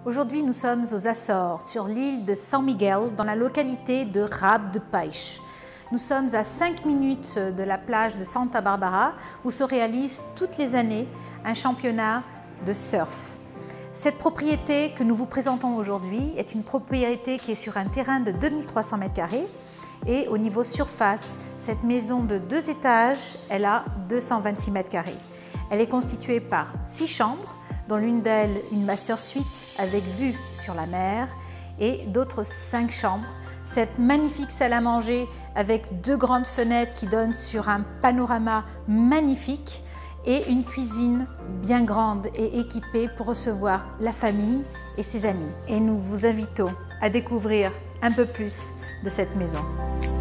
Aujourd'hui, nous sommes aux Açores, sur l'île de San Miguel, dans la localité de Rabo de Peixe. Nous sommes à 5 minutes de la plage de Santa Barbara, où se réalise toutes les années un championnat de surf. Cette propriété que nous vous présentons aujourd'hui est une propriété qui est sur un terrain de 2300 m². Et au niveau surface, cette maison de 2 étages, elle a 226 m². Elle est constituée par 6 chambres, dont l'une d'elles une master suite avec vue sur la mer et d'autres 5 chambres. Cette magnifique salle à manger avec 2 grandes fenêtres qui donnent sur un panorama magnifique et une cuisine bien grande et équipée pour recevoir la famille et ses amis. Et nous vous invitons à découvrir un peu plus de cette maison.